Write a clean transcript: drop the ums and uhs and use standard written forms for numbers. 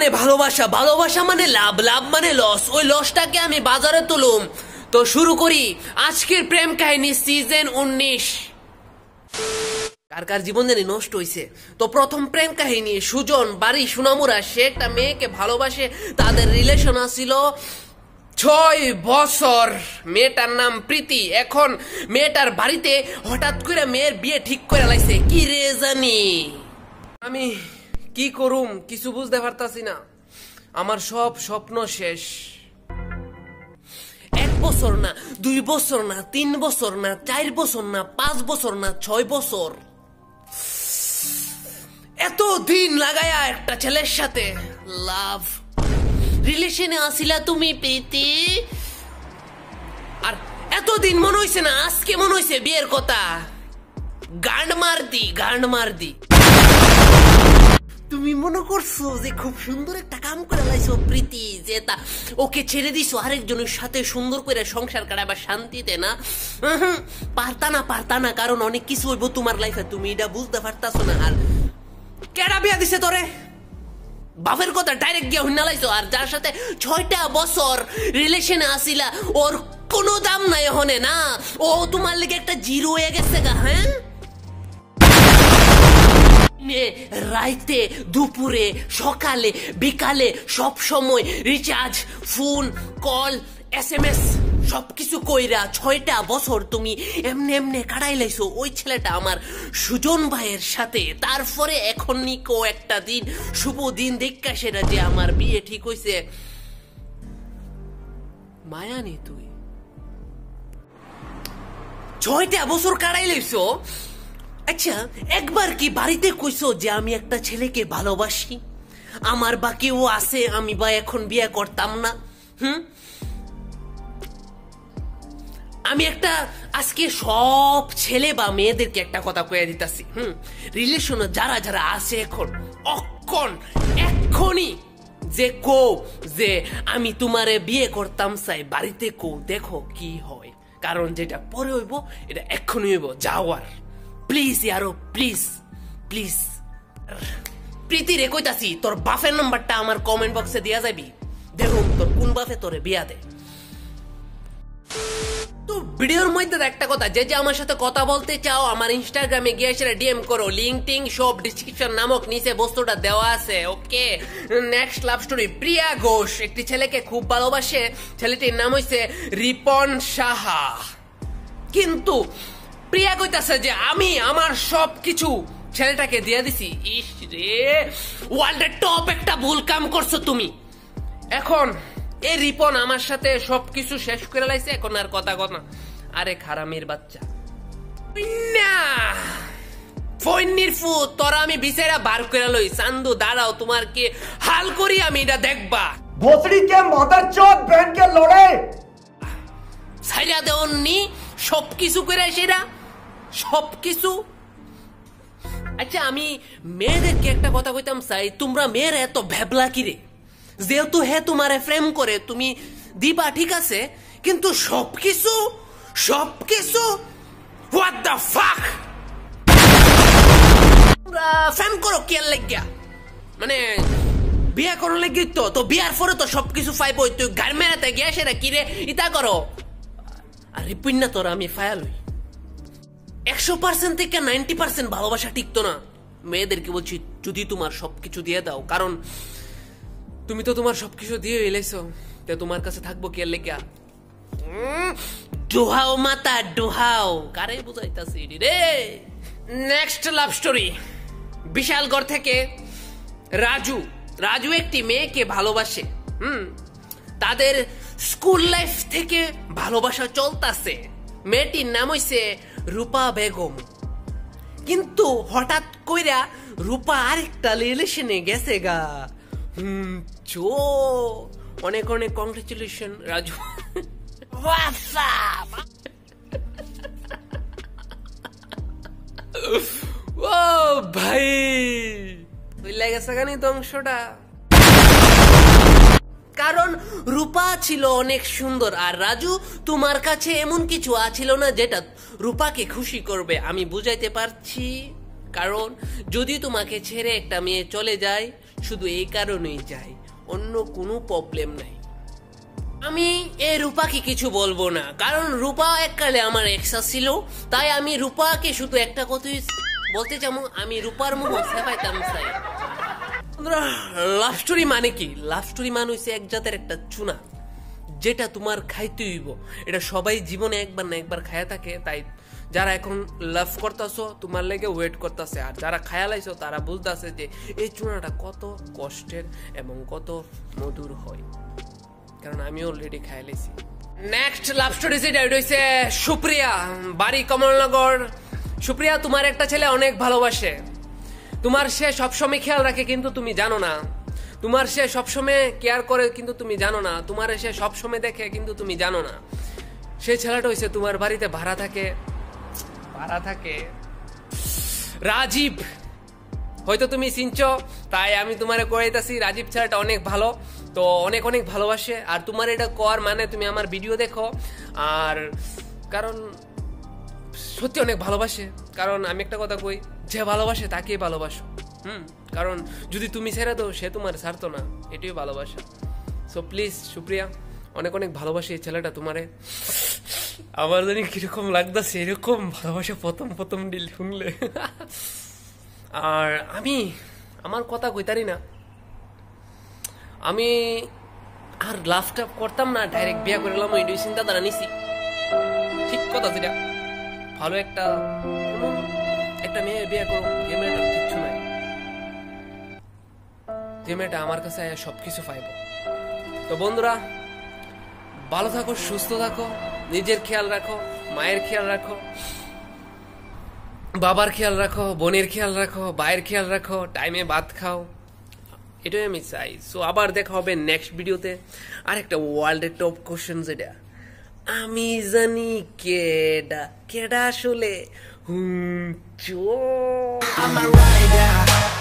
মানে ভালোবাসা, ভালোবাসা মানে লাভ, লাভ মানে লস, ওই লসটাকে আমি বাজারে তুলুম। তো শুরু করি আজকের প্রেম কাহিনী সিজন 19। কার কার জীবন জানি নষ্ট হইছে। তো প্রথম প্রেম কাহিনী, সুজন, বাড়ি সোনামুড়া। সে একটা মেয়েকে ভালোবাসে, তাদের রিলেশন আছিল 6 বছর। মেয়েটার নাম প্রীতি। এখন মেয়েটার বাড়িতে হঠাৎ করে মেয়ের বিয়ে ঠিক করে লাইছে। কি রে জানি আমি কি করুম, কিছু বুঝতে পারতাছি না। আমার সব স্বপ্ন শেষ। 1 বছর না, 2 বছর না, 3 বছর না, 4 বছর না, 5 বছর না, 6 বছর, এত দিন লাগায়া একটা ছেলের সাথে লাভ রিলেশনে আসিলা তুমি প্রীতি। আর এতদিন মনে হইছে না, আজকে মনে হইছে বিয়ের কথা। গান্ড মার দি। তুমি মনে করছো যে খুব সুন্দর একটা কাম করে লাইছো প্রীতি, যে তা ওকে ছেড়ে দিছো আরেকজনের সাথে সুন্দর করে সংসার কাটাবার শান্তিতে না। পারতা না, কারণ অনেক কিছু হইব তোমার লাইফে, তুমি এটা বুঝতে পারতাছো না। আর কেডা বিয়া দিছে তোরে? বাপের কথা ডাইরেক্ট গিয়া হইনা লাইছো। আর যার সাথে 6টা বছর রিলেশনে আসিলা, ওর কোনো দাম নাই হনে না। ও তোমার লেগে একটা জিরো হয়ে গেছে গা। হ্যাঁ, রাইতে, দুপুরে, সকালে, বিকালে, সব সময় রিচার্জ, ফোন কল, SMS সবকিছু কইরা 6টা বছর তুমি এমনে কাটাই লাইছো ওই ছেলেটা আমার সুজন ভাইয়ের সাথে। তারপরে এখন নিকো একটা দিন, শুভ দিন দেখা সেটা যে আমার বিয়ে ঠিক হইছে। মায়া নি তুই 6টা বছর কাটাই লাইছো। আচ্ছা, একবার কি বাড়িতে কইছো যে আমি একটা ছেলেকে ভালোবাসি, আমার বা কেউ আছে, আমি বা এখন বিয়ে করতাম না? আমি একটা আজকে সব ছেলে বা মেয়েদেরকে একটা কথা কইয়া দিতাছি। রিলেশনে যারা যারা আছে এখন এক্ষুনি যে কো যে আমি তোমারে বিয়ে করতাম চাই, বাড়িতে কো, দেখো কি হয়। কারণ যেটা পরে হইব এটা এক্ষুনি হইব। যাওয়ার প্লিজ ইয়ারো, প্লিজ। প্রীতি রে কইতাছি, তোর বাপের নাম্বারটা আমার কমেন্ট বক্সে দিয়া যাবি, দেখুন তোর কোন বাপে তোরে বিয়া দে। তো ভিডিওর মধ্যে একটা কথা, যে যে আমার সাথে কথা বলতে চাও আমার ইনস্টাগ্রামে গিয়ে সেটা ডিএম করো। লিংক টিং সব ডিসক্রিপশন নামক নিচে বস্তুটা দেওয়া আছে। Okay, next love story. Priya Ghosh একটি ছেলেকে খুব ভালোবাসে। ছেলেটির নাম হইছে রিপন সাহা। কিন্তু প্রিয়া কইতাছে যে আমি আমার সবকিছু ছেলেটাকে দিয়ে দিছি। ইস রে, ওয়ার্ল্ডের টপ একটা ভুল কাম করছো তুমি। এখন এই রিপন আমার সাথে সবকিছু শেষ করে লাইছে, এখন আর কথা। আরে খারামির বাচ্চা না, ফইন্নির ফু, তোরা আমি বিচারা বার করে লই। চান্দু দাঁড়াও, তোমার কি হাল করি আমি এটা দেখবা। ভোসড়ি কে মাদারচোদ ব্যান কে লড়ে ছাইরা দেওনি সবকিছু করে সেরা সবকিছু। আচ্ছা, আমি মেয়েদেরকে একটা কথা কইতাম চাই, তোমরা মেয়েরা এত ভ্যাবলা কিরে? যেহেতু হে তোমারে ফ্রেম করে তুমি দিবা, ঠিক আছে, কিন্তু সবকিছু হোয়াট দ্য ফাক ফ্রেম করো কি লাগিয়া? মানে বিয়া করো লাগি তো বিয়ার পরে তো সবকিছু ফাইব। তুই গাড়ি মেরাতে গিয়া সেটা কিরে ইতা করো। আর রিপিন তোরা আমি ফায়ালই 100% থেকে 90% ভালোবাসা টিকতো না। মেয়েদেরকে বলছি যদি তোমার সবকিছু দিয়ে দাও, কারণ তুমি তো তোমার সবকিছু দিয়ে এলাইছো, তে তোমার কাছে থাকবো কি লেগা? ডোহাও মাতা ডোহাও, কারে বুঝাইতাছি রে। Next love story. বিশালগড় থেকে রাজু একটি মেয়েকে ভালোবাসে। তাদের স্কুল লাইফ থেকে ভালোবাসা চলতাছে। মেয়েটির নাম হইছে রূপা বেগম। কিন্তু হঠাৎ কইরা রূপা আরেকটা রিলেশনে গেছে গা। অনেক কংগ্রেচুলেশন রাজু। ও ভাই, বুঝলা গেছে গানি ধ্বংসটা। কারণ রূপা ছিল অনেক সুন্দর, আর রাজু তোমার কাছে এমন কিছু আছিল না যেটা রূপাকে খুশি করবে। আমি বুঝাইতে পারছি, কারণ যদি তোমাকে ছেড়ে একটা মেয়ে চলে যায় শুধু এই কারণেই যাই, অন্য কোনো প্রবলেম নাই। আমি এই রূপাকে কিছু বলবো না, কারণ রূপা এককালে আমার এক্সা ছিল, তাই আমি রূপাকে শুধু একটা কথাই বলতে চাবো, আমি রূপার মুখ সেবাইতাম চাই। লাভ স্টোরি মানে কি? লাভ স্টোরি মানে হচ্ছে এক জাতের একটা চুনা, যেটা তোমার খাইতে হইব। এটা সবাই জীবনে একবার না একবার খায়া থাকে, তাই যারা এখন লাভ করতেছো তোমার লেগে ওয়েট করতেছে, আর যারা খায়া লাইছো তারা বুঝতেছে যে এই চুনাটা কত কষ্টের এবং কত মধুর হয়, কারণ আমি অলরেডি খায়া লাইছি। নেক্সট লাভ স্টোরি যেটা হইছে সুপ্রিয়া, বাড়ি কমলনগর। সুপ্রিয়া, তোমার একটা ছেলে অনেক ভালোবাসে, তোমার সে সবসময় খেয়াল রাখে কিন্তু তুমি জানো না, তোমার সে সবসময় কেয়ার করে কিন্তু তুমি জানো না, তোমার সে সবসময় দেখে কিন্তু তুমি জানো না। সেই ছেলেটা হইছে তোমার বাড়িতে ভাড়া থাকে রাজীব। হয়তো তুমি চিনছো, তাই আমি তোমারে কইতাছি, রাজীব ছেলেটা অনেক ভালো, তো অনেক অনেক ভালোবাসে। আর তোমার এটা কর মানে তুমি আমার ভিডিও দেখো, আর কারণ সত্যি অনেক ভালোবাসে। কারণ আমি একটা কথা কই, যে ভালোবাসে তাকেই ভালোবাসো। কারণ যদি তুমি ছেড়ে দাও সে তোমার ছাড়তো না, এটাই ভালোবাসা। সো প্লিজ সুপ্রিয়া, অনেক অনেক ভালোবাসি এই ছেলেটা তোমারে। আমার জানি কিরকম লাগতেছে এরকম ভালোবাসা প্রথম ডিল শুনলে। আর আমি আমার কথা কইতারি না, আমি আর লাভটা করতাম না, ডাইরেক্ট বিয়া করলাম, ওই চিন্তা দ্বারা নিছি। ঠিক কথা যেটা, ভালো একটা মেয়ে বিয়ে করো, যে মেয়েটার কিচ্ছু নাই, যে মেয়েটা আমার কাছে সবকিছু পাইব। তো বন্ধুরা, ভালো থাকো, সুস্থ থাকো, নিজের খেয়াল রাখো, মায়ের খেয়াল রাখো, বাবার খেয়াল রাখো, বোনের খেয়াল রাখো, ভাইয়ের খেয়াল রাখো, টাইমে ভাত খাও, এটাই আমি চাই। সো আবার দেখা হবে নেক্সট ভিডিওতে। আর একটা ওয়ার্ল্ডের টপ কোশ্চেন, যেটা আমি জানি কেডা আসলে I'm a rider